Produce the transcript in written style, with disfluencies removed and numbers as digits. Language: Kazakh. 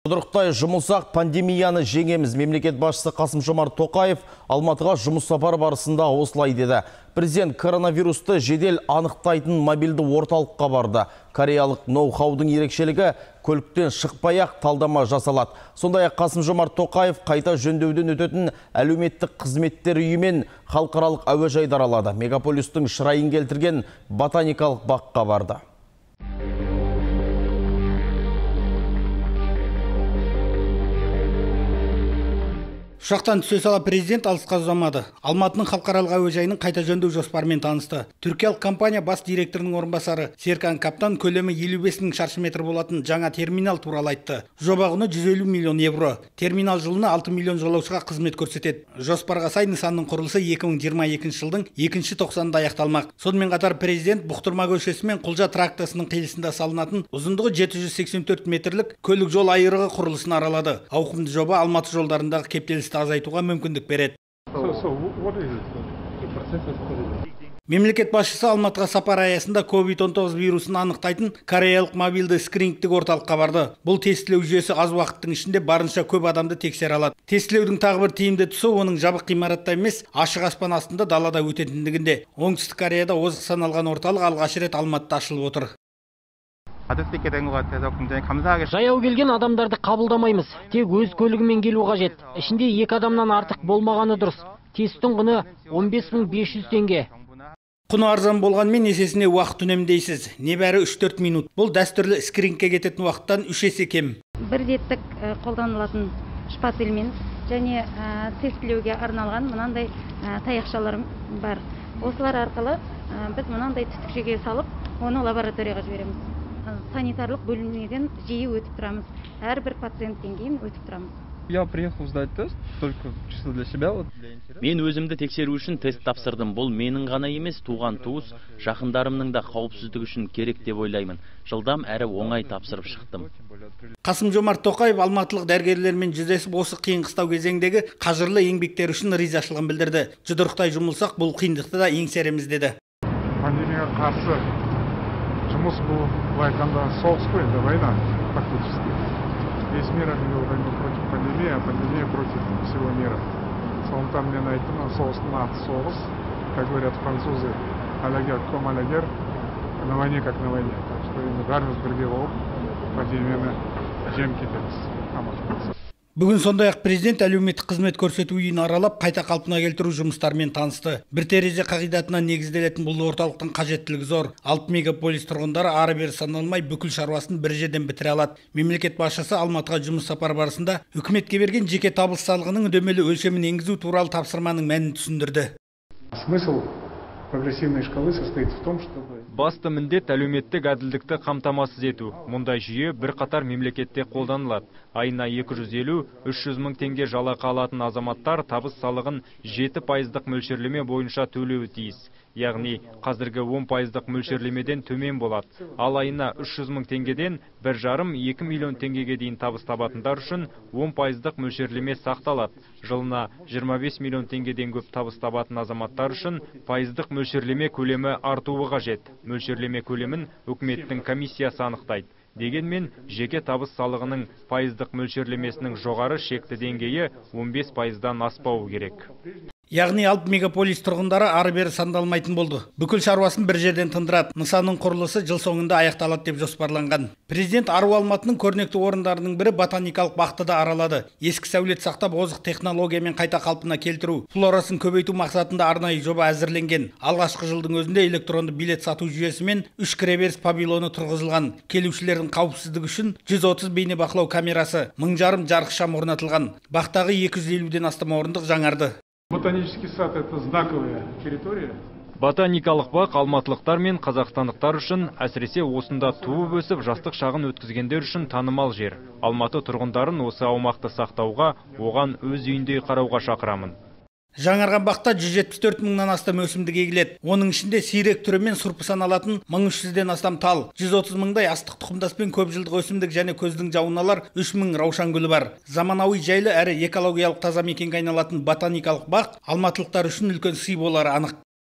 Жұдырықтай жұмылсақ пандемияны жеңеміз. Мемлекет басшысы Қасым-Жомарт Тоқаев Алматыға жұмыс сапары барысында осылай деді. Президент коронавирусты жедел анықтайтын мобильді орталыққа барды. Кореялық ноу-хаудың ерекшелігі көліктен шықпай-ақ талдама жасалады. Сондай-ақ Қасым-Жомарт Тоқаев қайта жөндеуден өтетін әлеуметтік қызметтер үйімен халықаралық әуежайды аралады. Мегаполистің шырайын келтірген ботаникалық баққа барды. Ұшақтан түсе сала президент алысқа ұзамады. Алматының халықаралық әуежайының қайта жөндеу жоспарымен танысты. Түркиялық компания бас директорының орынбасары Серкан Каптан көлемі 55 мың шаршы метр болатын жаңа терминал туралы айтты. Жоба құны 150 миллион евро. Терминал жылына 6 миллион жолаушыға қызмет көрсетеді. Жоспарға сай нысанның құрылысы 2022 жылдың 2-ші тоқсанында аяқталмақ. Сонымен қатар президент Бұқтырма көшесі мен Құлжа трактасының қиылысында салынатын ұзындығы 784 метрлік көлік жол айырығы құрылысын аралады. Ауқымды жоба Алматы жолдарындағы кептелісті азайтуға мүмкіндік береді. Мемлекет басшысы Алматыға сапар аясында COVID-19 вирусын анықтайтын кореялық мобильді скринингтік орталыққа барды. Бұл тестілеу жүйесі аз уақыттың ішінде барынша көп адамды тексере алады. Тестілеудің тағы бір тиімді тұсы оның жабық ғимаратта емес, ашық аспан астында далада өтетіндігінде. Оңтүстік Кореяда озық саналған орталық алғаш рет Алматыда ашылып отыр. Жаяу келген адамдарды қабылдамаймыз. Тек өз көлігімен келу қажет. Ішінде 2 адамнан артық болмағаны дұрыс. Тесттің құны 15.500 теңге. Құны арзан болғанмен есесіне уақыт үнемдейсіз. Небәрі 3-4 минут. Бұл дәстүрлі скринингке кететін уақыттан 3 есе кем. Бір реттік қолданылатын шпательмен және тестілеуге арналған мынандай таяқшаларым бар. Осылар арқылы біз мынандай түтікшеге салып, оны лабораторияға жібереміз. Санитарлық бөлімдерден жиі өтіп тұрамыз. Әрбір пациенттен кейін өтіп тұрамыз. Я приехал сдать тест только чисто для себя, вот для интереса. Мен өзімді тексеру үшін тест тапсырдым. Бұл менің ғана емес, туған туыс, жақындарымның да қауіпсіздік үшін керек деп ойлаймын. Жылдам әрі оңай тапсырып шықтым. Қасым-Жомарт Тоқаев алматылық дәрігерлермен жүздесіп, осы қиын қыстау кезеңдегі қажырлы еңбектері үшін ризашылығын білдірді. Жұдырықтай жұмылсақ, бұл қиындықты да еңсереміз деді. Пандемияға қарсы жұмыс бұл айтқанда соғыс қой, это война фактически. Весь мир объявил войну против пандемии, а пандемия против всего мира. Сондықтан мен айттым, соғыстың аты соғыс, как говорят французы, алягер ком алягер, на войне как на войне. Так что бәріміз бірге болып пандемияны жеңіп кетеміз. Бүгін сондай-ақ президент әлеуметтік қызмет көрсету үйін аралап, қайта қалпына келтіру жұмыстарымен танысты. Бір терезе қағидатына негізделетін бұл орталықтың қажеттілігі зор. 6 мегаполис тұрғындары ары-бері саналмай бүкіл шаруасын бір жерден бітіре алады. Мемлекет басшысы Алматыға жұмыс сапар барысында үкіметке берген жеке табыс салығының үдемелі өлшемін енгізу туралы тапсырманың мәнін түсіндірді. Смысл прогрессивной шкалы состоит в том, чтобы Басты міндет әлеуметтік әділдікті қамтамасыз ету. Мұндай жүйе бір қатар мемлекетте қолданылады. Айына 250-300 мың теңге жалақы алатын азаматтар табыс салығын 7% мөлшерлеме бойынша төлеуі тиіс. Яғни қазіргі 10% мөлшерлемеден төмен болады. Ал айына 300 мың теңгеден 1,5-2 миллион теңгеге дейін табыс табатындар үшін 10% мөлшерлеме сақталады. Жылына 25 миллион теңгеден көп табыс табатын азаматтар үшін пайыздық мөлшерлеме көлемі артуы қажет. Мөлшерлеме көлемін үкіметтің комиссиясы анықтайды. Дегенмен, жеке табыс салығының пайыздық мөлшерлемесінің жоғары шекті деңгейі 15%-дан аспауы керек. Яғни 6 мегаполис тұрғындары ары-бері сандалмайтын болды. Бүкіл шаруасын бір жерден тындырады. Нысанның құрылысы жыл соңында аяқталады деп жоспарланған. Президент Ару Алматының көрнекті орындарының бірі ботаникалық бақты да аралады. Ескі сәулет сақтап, озық технологиямен қайта қалпына келтіру, флорасын көбейту мақсатында арнайы жоба әзірленген. Алғашқы жылдың өзінде электронды билет сату жүйесімен 3 кіреберіс павильоны тұрғызылған. Келушілердің қауіпсіздігі үшін 130 бейне бақылау камерасы, 1000 жарық шам орнатылған. Бақтағы 250-ден астам орындық жаңарды. Ботанический сад – это знаковая территория. Ботаникалық бақ алматылықтар мен қазақстандықтар үшін, әсіресе осында туып өсіп, жастық шағын өткізгендер үшін танымал жер. Алматы тұрғындарын осы аумақты сақтауға, оған өз үйіндей қарауға шақырамын. Жаңарған бақта 174 мыңнан астам өсімдік егіледі. Оның ішінде сирек түрімен сұрпы саналатын 1300-ден астам тал, 130 мыңдай астық тұқымдас пен көп жылдық өсімдік және көздің жауыналар 3000 раушан гүлі бар. Заманауи жайлы әрі экологиялық таза мекенге айналатын ботаникалық бақ алматылықтар үшін үлкен сый болары анық.